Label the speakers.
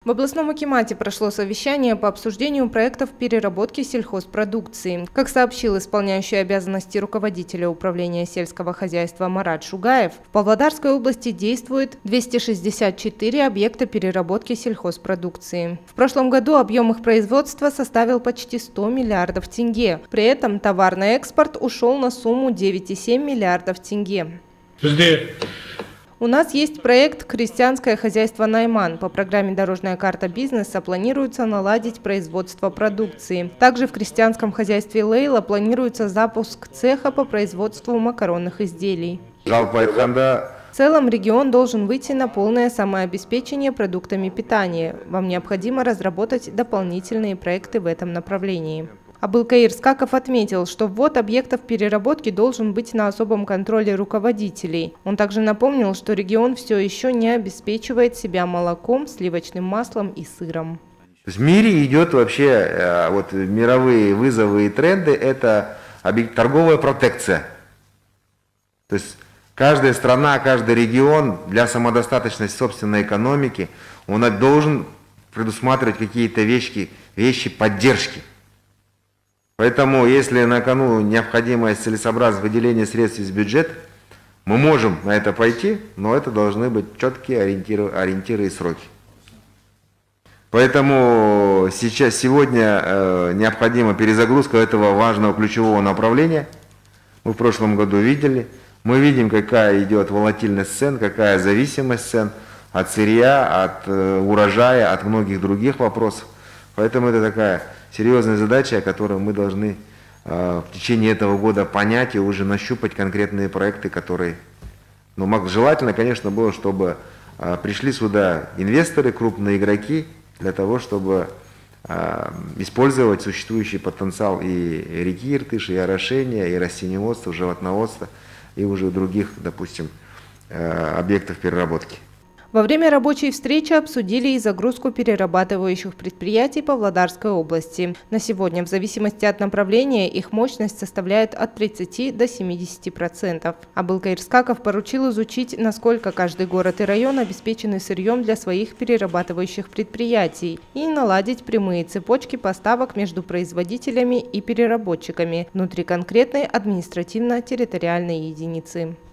Speaker 1: В областном акимате прошло совещание по обсуждению проектов переработки сельхозпродукции. Как сообщил исполняющий обязанности руководителя управления сельского хозяйства Марат Шугаев, в Павлодарской области действует 264 объекта переработки сельхозпродукции. В прошлом году объем их производства составил почти 100 миллиардов тенге. При этом товарный экспорт ушел на сумму 9,7 миллиардов тенге. У нас есть проект «Крестьянское хозяйство Найман». По программе «Дорожная карта бизнеса» планируется наладить производство продукции. Также в крестьянском хозяйстве Лейла планируется запуск цеха по производству макаронных изделий. В целом регион должен выйти на полное самообеспечение продуктами питания. Вам необходимо разработать дополнительные проекты в этом направлении. Абылкаир Скаков отметил, что ввод объектов переработки должен быть на особом контроле руководителей. Он также напомнил, что регион все еще не обеспечивает себя молоком, сливочным маслом и сыром.
Speaker 2: В мире идет вообще мировые вызовы и тренды – это торговая протекция. То есть каждая страна, каждый регион для самодостаточности собственной экономики он должен предусматривать какие-то вещи поддержки. Поэтому, если на кону необходимость целесообразного выделения средств из бюджета, мы можем на это пойти, но это должны быть четкие ориентиры и сроки. Поэтому сегодня необходима перезагрузка этого важного ключевого направления. Мы в прошлом году видели. Мы видим, какая идет волатильность цен, какая зависимость цен от сырья, от урожая, от многих других вопросов. Поэтому это такая серьезная задача, которую мы должны в течение этого года понять и уже нащупать конкретные проекты, которые... желательно, конечно, было, чтобы пришли сюда инвесторы, крупные игроки, для того, чтобы использовать существующий потенциал и реки Иртыш, и орошения, и растениеводства, животноводства, и уже других, допустим, объектов переработки.
Speaker 1: Во время рабочей встречи обсудили и загрузку перерабатывающих предприятий Павлодарской области. На сегодня, в зависимости от направления, их мощность составляет от 30 до 70%. Абылкаир Скаков поручил изучить, насколько каждый город и район обеспечены сырьем для своих перерабатывающих предприятий и наладить прямые цепочки поставок между производителями и переработчиками внутри конкретной административно-территориальной единицы.